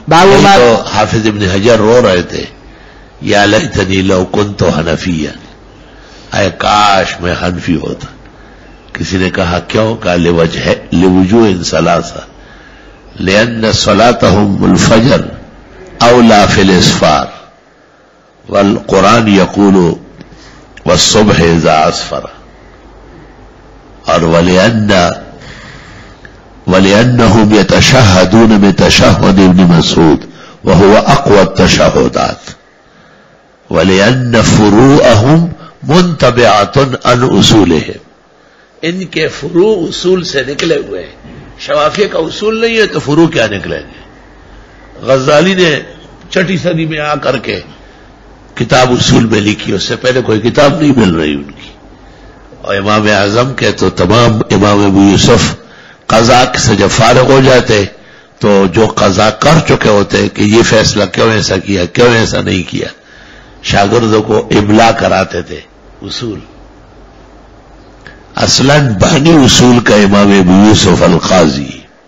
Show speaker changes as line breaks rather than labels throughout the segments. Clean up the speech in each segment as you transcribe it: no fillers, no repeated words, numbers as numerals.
تو حافظ ابن حجر رو رہے تھے، یا لیتنی لو کنت حنفیا، اے کاش میں حنفی ہوتا. کسی نے کہا کیوں؟ کہا لوجوہ ثلاثہ، لأن صلاتهم الفجر اولا فی الاسفار والقرآن یقول والصبح اذا اسفر، اور ولأنهم يتشهدون بتشهد ابن مسعود وهو اقوى التشهدات، ولأن فروعهم منتبعة عن اصولهم، ان کے فروع اصول سے نکلے ہوئے ہیں. شوافیہ کا اصول نہیں ہے تو فروع کیا نکلیں گے؟ غزالی نے 6 صدی میں آ کر کے کتاب اصول میں لکھی، اس سے پہلے کوئی کتاب نہیں مل رہی ان کی. اور امام اعظم کے تو تمام امام ابو یوسف قضا سے جب فارغ ہو جاتے تو جو قضا کر چکے ہوتے کہ یہ فیصلہ کیوں ایسا کیا، کیوں ایسا نہیں کیا، شاگردوں کو املا کراتے تھے اصول. اصلاً بانی اصول کا امام ابو یوسف القاضی.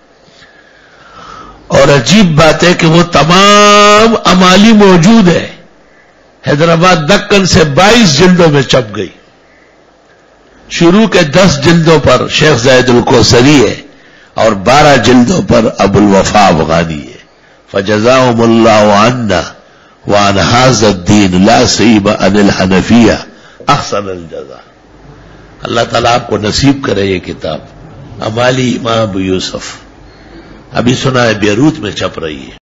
اور عجیب بات ہے کہ وہ تمام امالی موجود ہے. حیدرآباد دکن سے 22 جلدوں میں چھپ گئی. شروع کے 10 جلدوں پر شیخ زید الکوثری ہے اور 12 جلدوں پر ابو الوفا افغانی ہے. فجزاهم اللہ عنا وعن هذا الدین لا سیب عن الحنفیہ احسن الجزا. اللہ تعالیٰ آپ کو نصیب کرے یہ کتاب امالی امام ابو یوسف. ابھی سنا ہے بیروت میں چھپ رہی ہے.